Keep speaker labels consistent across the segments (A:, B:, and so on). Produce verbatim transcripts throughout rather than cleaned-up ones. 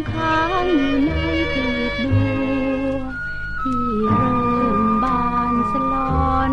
A: ค้างอยู่ในกลีบบัวที่เริ่มบานสลอน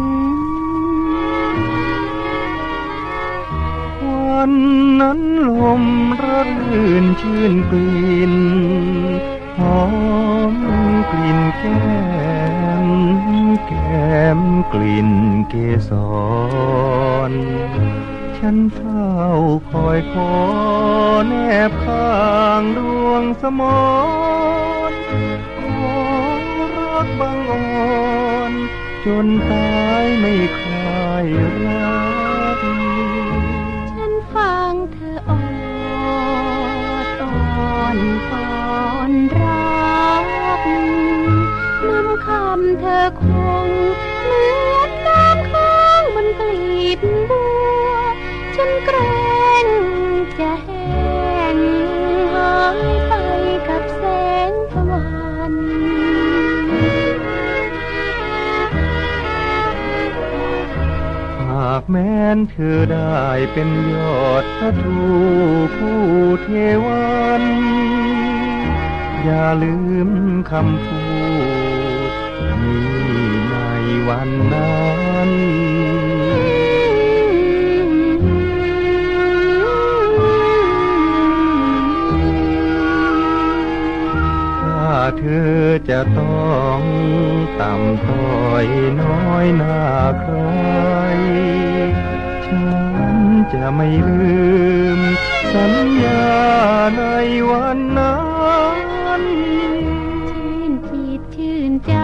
B: วันนั้นลมรื่นชื่นกลิ่นหอมกลิ่นแก้มแก้มกลิ่นเกสรฉันเฝ้าคอยขอแนบข้างดวงสมรขอรักบังอ่อนจนตายไม่คลายรัก
A: ฉันฟังเธออดอ่อนปอนรักน้ำคำเธอคงเหมือนน้ำค้างบนกลีบบัวฉันเกรงจะแห้งหายไปกับแสงตะวัน
B: หากแม้นเธอได้เป็นยอดพระทูผู้เทวันอย่าลืมคำพูดนี้ในวันนั้นถ้าเธอจะต้องต่ำต้อยน้อยหน้าใครฉันจะไม่ลืมสัญญาในวันนั้น
A: ชื่นจิตชื่นใจ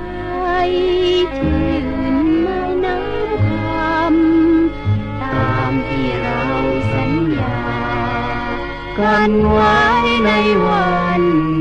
A: ชื่นไม่น้ำคำตามที่เราสัญญากันไว้ในวัน